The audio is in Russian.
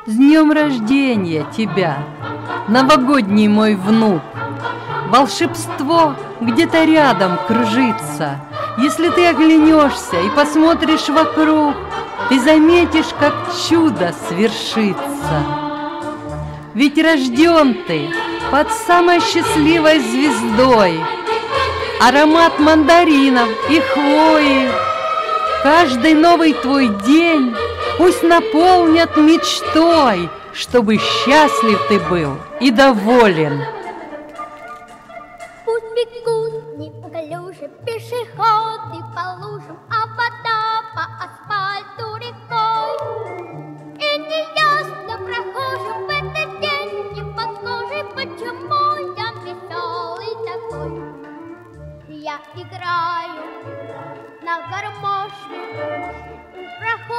С днем рождения тебя, новогодний мой внук! Волшебство где-то рядом кружится. Если ты оглянешься и посмотришь вокруг, ты заметишь, как чудо свершится. Ведь рожден ты под самой счастливой звездой. Аромат мандаринов и хвои. Каждый новый твой день пусть наполнят мечтой, чтобы счастлив ты был и доволен. Пусть бегут неуклюже пешеходы по лужам, а вода по асфальту рекой. И неясно прохожим в этот день не подскажи, почему я веселый такой. Я играю на гармошке,